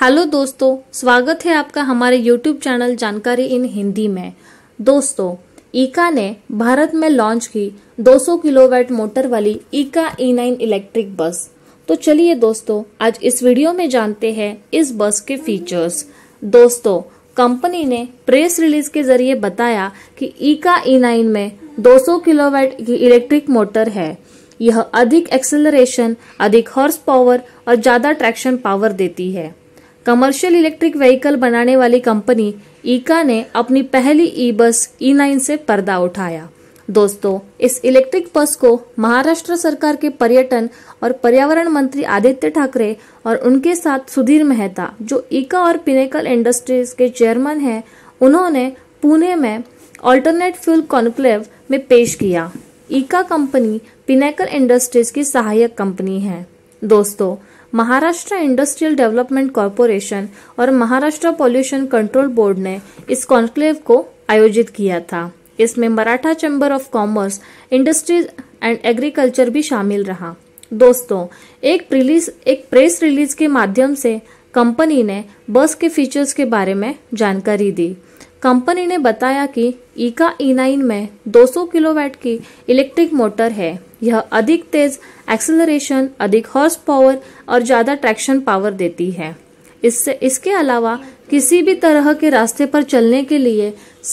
Hello दोस्तों, स्वागत है आपका हमारे YouTube चैनल जानकारी इन हिंदी में। दोस्तों, ईका ने भारत में लॉन्च की 200 किलोवाट मोटर वाली ईका E9 इलेक्ट्रिक बस। तो चलिए दोस्तों, आज इस वीडियो में जानते हैं इस बस के फीचर्स। दोस्तों, कंपनी ने प्रेस रिलीज के जरिए बताया कि ईका E9 में 200 किलोवाट की इलेक्ट्रिक मोटर है। यह अधिक एक्सेलरेशन, अधिक हॉर्स पावर और ज्यादा ट्रैक्शन पावर देती है। कमर्शियल इलेक्ट्रिक व्हीकल बनाने वाली कंपनी ईका ने अपनी पहली ई बस E9 से पर्दा उठाया। दोस्तों, इस इलेक्ट्रिक बस को महाराष्ट्र सरकार के पर्यटन और पर्यावरण मंत्री आदित्य ठाकरे और उनके साथ सुधीर मेहता, जो ईका और पिनेकल इंडस्ट्रीज के चेयरमैन हैं, उन्होंने पुणे में ऑल्टरनेट फ्यूल कॉन्क्लेव में पेश किया। ईका कंपनी पिनेकल इंडस्ट्रीज की सहायक कंपनी है। दोस्तों, महाराष्ट्र इंडस्ट्रियल डेवलपमेंट कॉरपोरेशन और महाराष्ट्र पॉल्यूशन कंट्रोल बोर्ड ने इस कॉन्क्लेव को आयोजित किया था। इसमें Maratha chamber of commerce, industries and agriculture भी शामिल रहा। दोस्तों, एक प्रेस रिलीज के माध्यम से कंपनी ने बस के फीचर्स के बारे में जानकारी दी। कंपनी ने बताया कि ईका E9 में 200 किलोवाट की इलेक्ट्रिक मोटर है। यह अधिक तेज एक्सेलरेशन, अधिक हॉर्स पावर और ज्यादा ट्रैक्शन पावर देती है। इसके अलावा किसी भी तरह के रास्ते पर चलने के लिए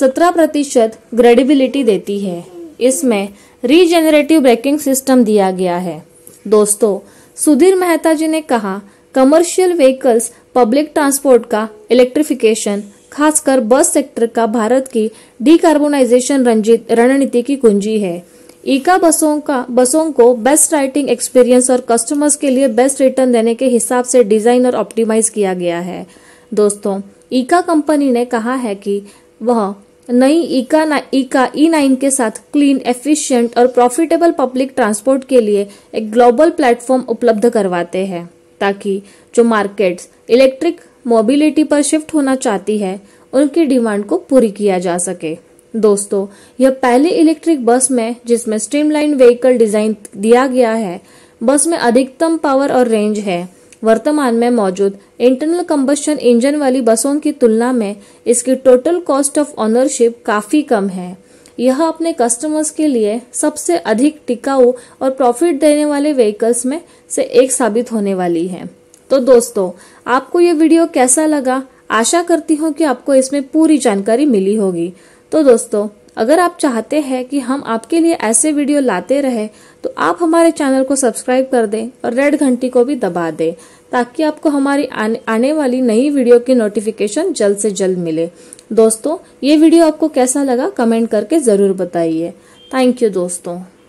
17% ग्रेडिबिलिटी देती है। इसमें रीजेनरेटिव ब्रेकिंग सिस्टम दिया गया है। दोस्तों, सुधीर मेहता जी ने कहा, कमर्शियल व्हीकल्स, पब्लिक ट्रांसपोर्ट का इलेक्ट्रिफिकेशन, खासकर बस सेक्टर का भारत की डिकार्बोनाइजेशन रणनीति की कुंजी है। ईका बसों को बेस्ट राइडिंग एक्सपीरियंस और कस्टमर्स के लिए बेस्ट रिटर्न देने के हिसाब से डिजाइन और ऑप्टिमाइज किया गया है। दोस्तों, ईका कंपनी ने कहा है कि वह नई ईका E9 के साथ क्लीन, एफिशिएंट और प्रॉफिटेबल पब्लिक ट्रांसपोर्ट के लिए एक ग्लोबल प्लेटफॉर्म उपलब्ध करवाते हैं, ताकि जो मार्केट्स इलेक्ट्रिक मोबिलिटी पर शिफ्ट होना चाहती है, उनकी डिमांड को पूरी किया जा सके। दोस्तों, यह पहली इलेक्ट्रिक बस में जिसमें स्ट्रीमलाइन व्हीकल डिजाइन दिया गया है। बस में अधिकतम पावर और रेंज है। वर्तमान में मौजूद इंटरनल कंबस्शन इंजन वाली बसों की तुलना में इसकी टोटल कॉस्ट ऑफ ओनरशिप काफी कम है। यह अपने कस्टमर्स के लिए सबसे अधिक टिकाऊ और प्रॉफिट देने वाले व्हीकल्स में से एक साबित होने वाली है। तो दोस्तों, आपको ये वीडियो कैसा लगा? आशा करती हूँ कि आपको इसमें पूरी जानकारी मिली होगी। तो दोस्तों, अगर आप चाहते हैं कि हम आपके लिए ऐसे वीडियो लाते रहे, तो आप हमारे चैनल को सब्सक्राइब कर दें और रेड घंटी को भी दबा दें, ताकि आपको हमारी आने वाली नई वीडियो की नोटिफिकेशन जल्द से जल्द मिले। दोस्तों, ये वीडियो आपको कैसा लगा कमेंट करके जरूर बताइए। थैंक यू दोस्तों।